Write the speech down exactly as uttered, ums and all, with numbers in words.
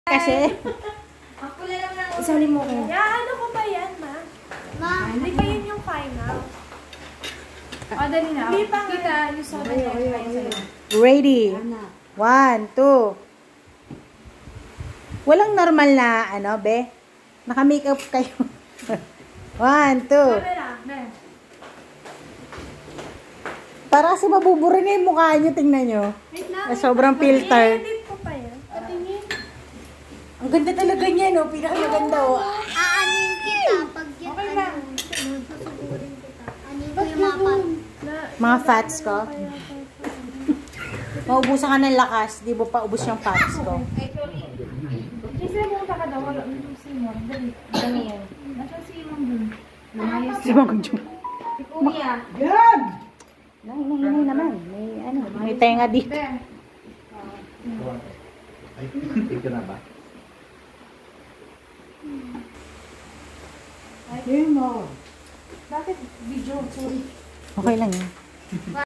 Kasi, Ako na lang lang. isali mo ko. Ya, ano ko ba yan, ma? Ma, hindi pa yun yung final. O, dali na. Hindi pa. Kita, yung soda niya yung final sa'yo. Ready. One, two. Walang normal na, ano, be? Naka-makeup kayo. One, two. Sabi na, ne. Para kasi mabubura na yung mukha nyo, tingnan nyo. Wait lang. Eh, sobrang filter. I-edit ko pa yan. Patingin. Ang ganda talaga niya, no? Pinakamaganda, oh. Aanin kita pag yan. Okay lang. Susugurin kita. Anin ko yung mga pat. Mga fats ko. Maubusan ka ng lakas, di mo pa ubus yung fats ko. Ay, sorry. Kasi pumunta ka daw, wala yung Simon. Dali. Dali yan. Nasaan si Simon dun? Lumayas. Si Mang Jum. Si Kuya. Nay, nay, nay naman. May, ano, may tenga dito. Be. Ay, ito na ba? Bakit video? Sorry. Okay lang yun.